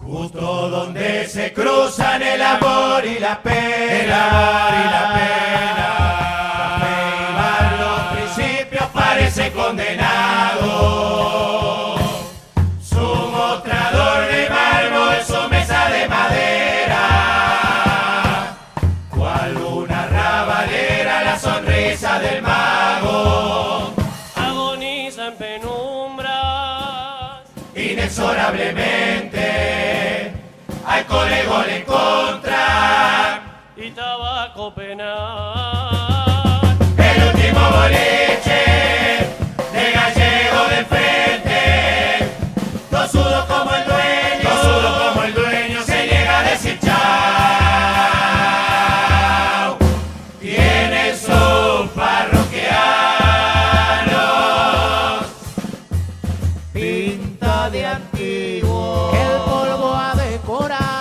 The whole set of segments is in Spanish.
justo donde se cruzan el amor y la pena. El amor y la pena. Café y bar, los principios parecen condenados. Su mostrador de mármol, su mesa de madera. Cual una rabalera, la sonrisa del mago. Agoniza en penumbras. Inexorablemente, alcohol y gol en contra. Y tabaco penal. El último boliche de gallego de frente, tosudo como el dueño, se niega a decir chao. Tiene sus parroquianos, pinta de antiguo, El polvo ha decorado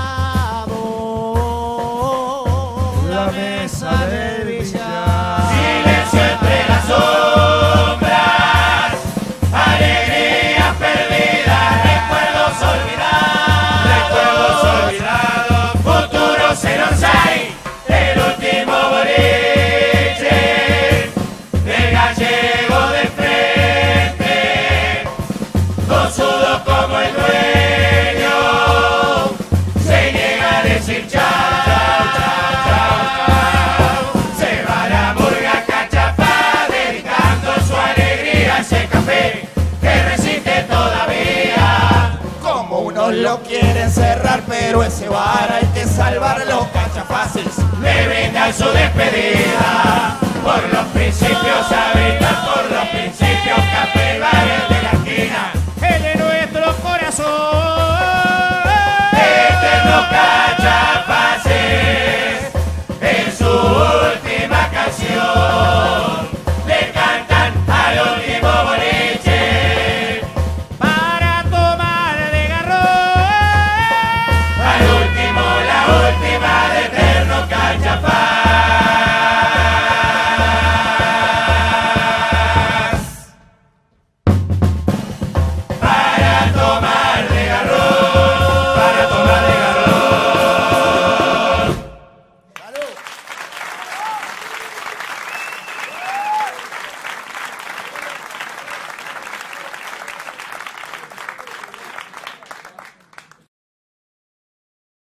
la mesa del billar. Silencio entre las sombras, alegrías perdidas, recuerdos olvidados, futuros en Orsay, el último boliche del gallego de frente, tosudo como el dueño, se niega a decir chao. Se va la murga cachapá, dedicando su alegría a ese café que resiste todavía. Como unos lo quieren cerrar, pero ese bar hay que salvarlo. Cachafaces le brindan su despedida. Por los principios habitan, por los principios café y bares de la esquina. el de nuestro corazón.